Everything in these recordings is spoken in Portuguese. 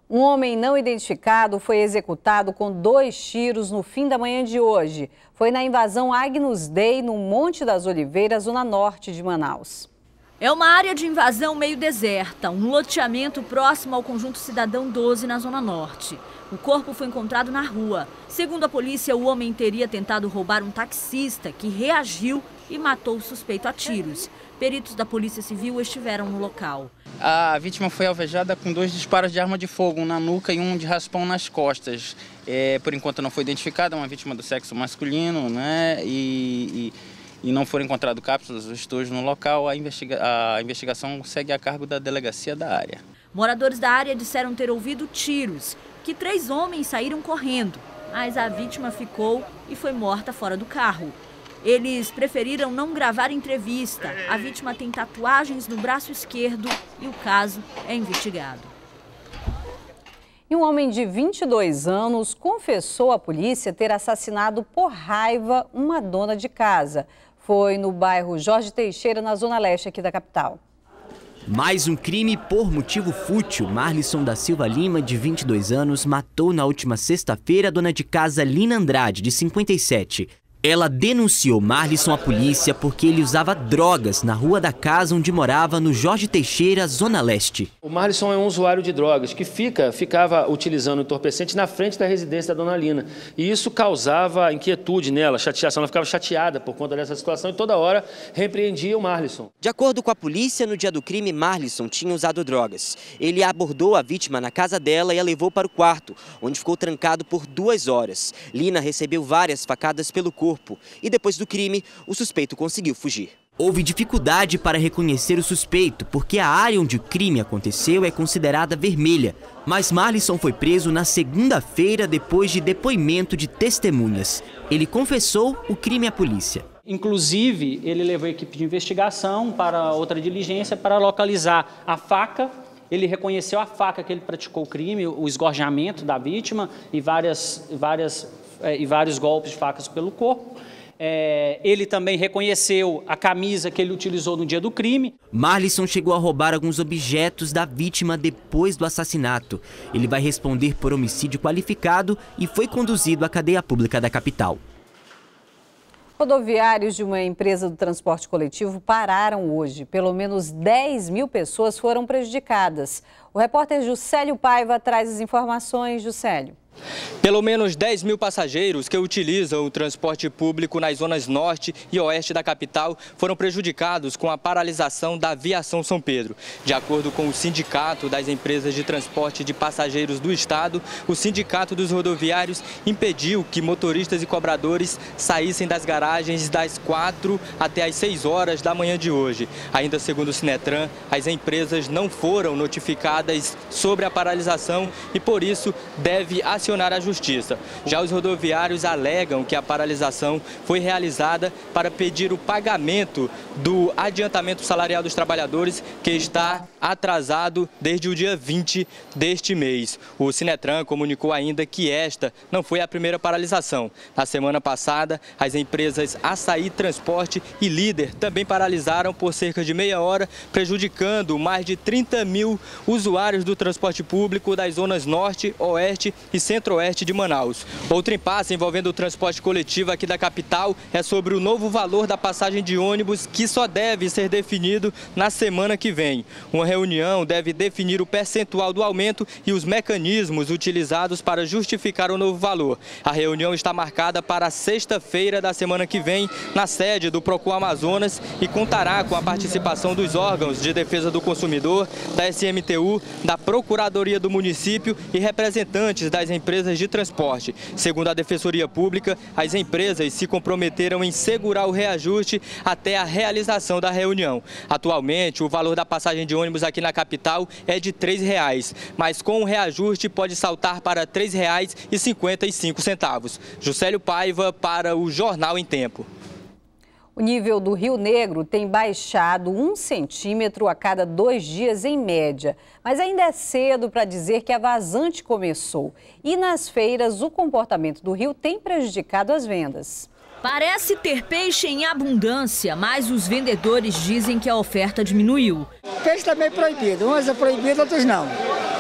Um homem não identificado foi executado com 2 tiros no fim da manhã de hoje. Foi na invasão Agnus Dei, no Monte das Oliveiras, zona norte de Manaus. É uma área de invasão meio deserta, um loteamento próximo ao Conjunto Cidadão 12, na zona norte. O corpo foi encontrado na rua. Segundo a polícia, o homem teria tentado roubar um taxista que reagiu e matou o suspeito a tiros. Peritos da Polícia Civil estiveram no local. A vítima foi alvejada com 2 disparos de arma de fogo, um na nuca e um de raspão nas costas. Por enquanto não foi identificada, é uma vítima do sexo masculino, né? E não foram encontrados cápsulas ou estojos no local. A investigação segue a cargo da delegacia da área. Moradores da área disseram ter ouvido tiros, que 3 homens saíram correndo, mas a vítima ficou e foi morta fora do carro. Eles preferiram não gravar entrevista. A vítima tem tatuagens no braço esquerdo e o caso é investigado. E um homem de 22 anos confessou à polícia ter assassinado por raiva uma dona de casa. Foi no bairro Jorge Teixeira, na zona leste aqui da capital. Mais um crime por motivo fútil. Marlisson da Silva Lima, de 22 anos, matou na última sexta-feira a dona de casa Lina Andrade, de 57. Ela denunciou Marlisson à polícia porque ele usava drogas na rua da casa onde morava, no Jorge Teixeira, zona leste. O Marlisson é um usuário de drogas que ficava utilizando entorpecente na frente da residência da dona Lina. E isso causava inquietude nela, chateação. Ela ficava chateada por conta dessa situação e toda hora repreendia o Marlisson. De acordo com a polícia, no dia do crime, Marlisson tinha usado drogas. Ele abordou a vítima na casa dela e a levou para o quarto, onde ficou trancado por 2 horas. Lina recebeu várias facadas pelo corpo. E depois do crime, o suspeito conseguiu fugir. Houve dificuldade para reconhecer o suspeito, porque a área onde o crime aconteceu é considerada vermelha. Mas Marlisson foi preso na segunda-feira depois de depoimento de testemunhas. Ele confessou o crime à polícia. Inclusive, ele levou a equipe de investigação para outra diligência para localizar a faca. Ele reconheceu a faca que ele praticou o crime, o esgorjamento da vítima e vários golpes de facas pelo corpo. Ele também reconheceu a camisa que ele utilizou no dia do crime. Marlisson chegou a roubar alguns objetos da vítima depois do assassinato. Ele vai responder por homicídio qualificado e foi conduzido à cadeia pública da capital. Rodoviários de uma empresa do transporte coletivo pararam hoje. Pelo menos 10 mil pessoas foram prejudicadas. O repórter Juscelio Paiva traz as informações. Juscelio. Pelo menos 10 mil passageiros que utilizam o transporte público nas zonas norte e oeste da capital foram prejudicados com a paralisação da Aviação São Pedro. De acordo com o Sindicato das Empresas de Transporte de Passageiros do Estado, o Sindicato dos Rodoviários impediu que motoristas e cobradores saíssem das garagens das 4 até as 6 horas da manhã de hoje. Ainda segundo o Sinetran, as empresas não foram notificadas sobre a paralisação e, por isso, deve acionar a Justiça. Já os rodoviários alegam que a paralisação foi realizada para pedir o pagamento do adiantamento salarial dos trabalhadores, que está atrasado desde o dia 20 deste mês. O Sinetran comunicou ainda que esta não foi a primeira paralisação. Na semana passada, as empresas Açaí Transporte e Líder também paralisaram por cerca de meia hora, prejudicando mais de 30 mil usuários do transporte público das zonas norte, oeste e centro-oeste de Manaus. Outro impasse envolvendo o transporte coletivo aqui da capital é sobre o novo valor da passagem de ônibus, que só deve ser definido na semana que vem. Uma reunião deve definir o percentual do aumento e os mecanismos utilizados para justificar o novo valor. A reunião está marcada para sexta-feira da semana que vem, na sede do Procon Amazonas, e contará com a participação dos órgãos de defesa do consumidor, da SMTU, da Procuradoria do Município e representantes das empresas de transporte. Segundo a Defensoria Pública, as empresas se comprometeram em segurar o reajuste até a realização da reunião. Atualmente, o valor da passagem de ônibus aqui na capital é de R$ 3,00, mas com o reajuste pode saltar para R$ 3,55. Juscelio Paiva para o Jornal em Tempo. O nível do Rio Negro tem baixado 1 centímetro a cada 2 dias em média. Mas ainda é cedo para dizer que a vazante começou. E nas feiras, o comportamento do rio tem prejudicado as vendas. Parece ter peixe em abundância, mas os vendedores dizem que a oferta diminuiu. Peixe também é proibido. Uns é proibido, outros não.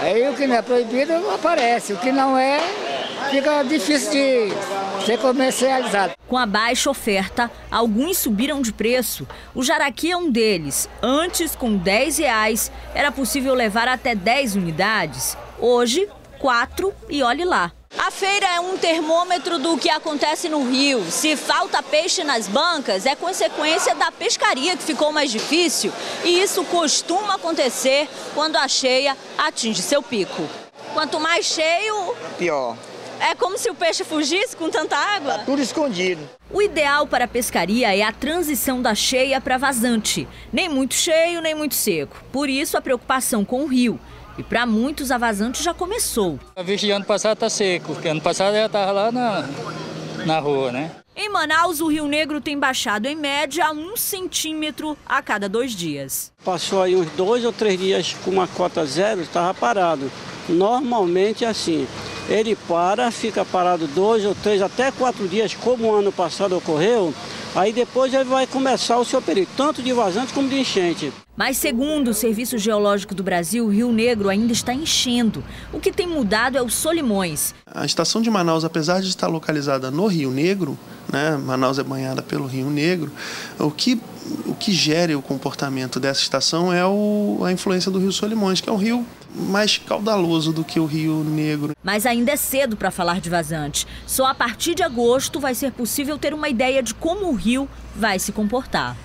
Aí o que não é proibido aparece, o que não é, fica difícil de ser comercializado. Com a baixa oferta, alguns subiram de preço. O jaraqui é um deles. Antes, com R$10, era possível levar até 10 unidades. Hoje, 4 e olhe lá. A feira é um termômetro do que acontece no rio. Se falta peixe nas bancas, é consequência da pescaria que ficou mais difícil. E isso costuma acontecer quando a cheia atinge seu pico. Quanto mais cheio, pior. É como se o peixe fugisse com tanta água? Tá tudo escondido. O ideal para a pescaria é a transição da cheia para vazante. Nem muito cheio, nem muito seco. Por isso, a preocupação com o rio. E para muitos, a vazante já começou. Eu vi que ano passado está seco, porque ano passado já estava lá na rua, né? Em Manaus, o Rio Negro tem baixado em média 1 centímetro a cada 2 dias. Passou aí uns 2 ou 3 dias com uma cota zero, estava parado. Normalmente é assim. Ele fica parado 2 ou 3, até 4 dias, como o ano passado ocorreu. Aí depois ele vai começar o seu período, tanto de vazante como de enchente. Mas segundo o Serviço Geológico do Brasil, o Rio Negro ainda está enchendo. O que tem mudado é os Solimões. A estação de Manaus, apesar de estar localizada no Rio Negro, né, Manaus é banhada pelo Rio Negro, o que gera o comportamento dessa estação é a influência do Rio Solimões, que é um rio mais caudaloso do que o Rio Negro. Mas ainda é cedo para falar de vazante. Só a partir de agosto vai ser possível ter uma ideia de como o rio vai se comportar.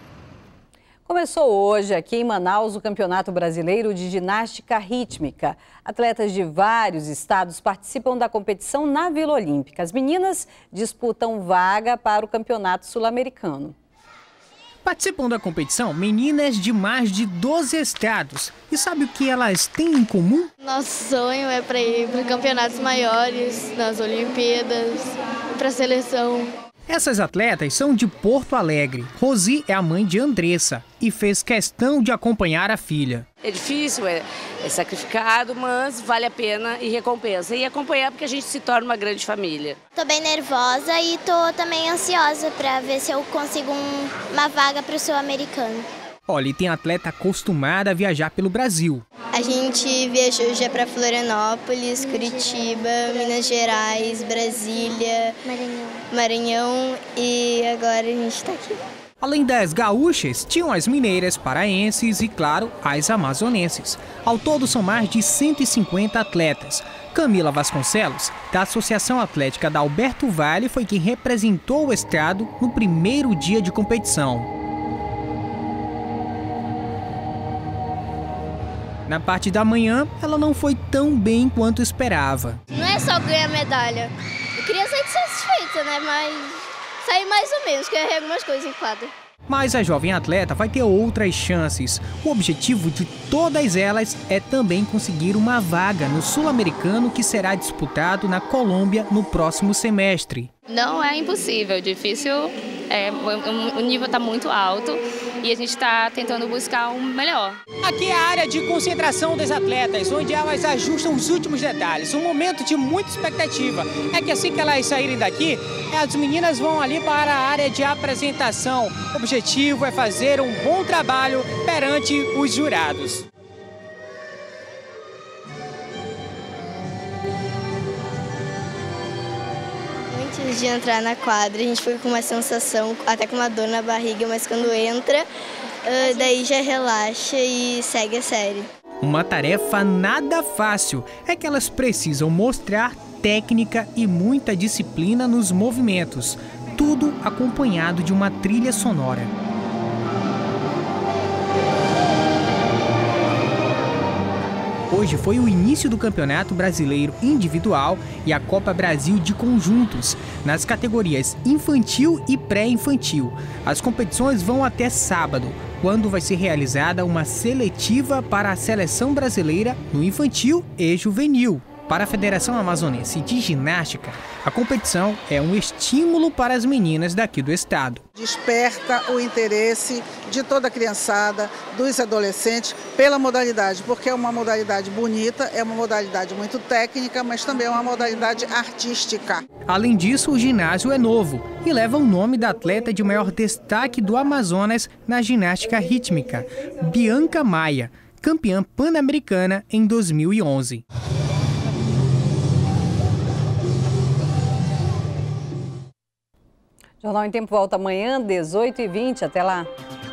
Começou hoje aqui em Manaus o Campeonato Brasileiro de Ginástica Rítmica. Atletas de vários estados participam da competição na Vila Olímpica. As meninas disputam vaga para o Campeonato Sul-Americano. Participam da competição meninas de mais de 12 estados. E sabe o que elas têm em comum? Nosso sonho é para ir para campeonatos maiores, nas Olimpíadas, para a seleção. Essas atletas são de Porto Alegre. Rosi é a mãe de Andressa e fez questão de acompanhar a filha. É difícil, é sacrificado, mas vale a pena e recompensa. E acompanhar porque a gente se torna uma grande família. Tô bem nervosa e tô também ansiosa para ver se eu consigo uma vaga para o Sul-Americano. Olha, e tem atleta acostumada a viajar pelo Brasil. A gente viajou já para Florianópolis, Curitiba, Minas Gerais, Brasília, Maranhão e agora a gente está aqui. Além das gaúchas, tinham as mineiras, paraenses e, claro, as amazonenses. Ao todo, são mais de 150 atletas. Camila Vasconcelos, da Associação Atlética da Alberto Vale, foi quem representou o estado no primeiro dia de competição. Na parte da manhã, ela não foi tão bem quanto esperava. Não é só ganhar medalha. Eu queria sair satisfeita, né? Mas saí mais ou menos, que eu errei algumas coisas em quadra. Mas a jovem atleta vai ter outras chances. O objetivo de todas elas é também conseguir uma vaga no Sul-Americano que será disputado na Colômbia no próximo semestre. Não é impossível, difícil, o nível está muito alto e a gente está tentando buscar um melhor. Aqui é a área de concentração das atletas, onde elas ajustam os últimos detalhes. Um momento de muita expectativa. É que assim que elas saírem daqui, as meninas vão ali para a área de apresentação. O objetivo é fazer um bom trabalho perante os jurados. Antes de entrar na quadra, a gente foi com uma sensação, até com uma dor na barriga, mas quando entra, daí já relaxa e segue a série. Uma tarefa nada fácil, é que elas precisam mostrar técnica e muita disciplina nos movimentos, tudo acompanhado de uma trilha sonora. Hoje foi o início do Campeonato Brasileiro Individual e a Copa Brasil de Conjuntos, nas categorias infantil e pré-infantil. As competições vão até sábado, quando vai ser realizada uma seletiva para a seleção brasileira no infantil e juvenil. Para a Federação Amazonense de Ginástica, a competição é um estímulo para as meninas daqui do estado. Desperta o interesse de toda a criançada, dos adolescentes, pela modalidade, porque é uma modalidade bonita, é uma modalidade muito técnica, mas também é uma modalidade artística. Além disso, o ginásio é novo e leva o nome da atleta de maior destaque do Amazonas na ginástica rítmica, Bianca Maia, campeã pan-americana em 2011. Jornal em Tempo volta amanhã, 18h20. Até lá.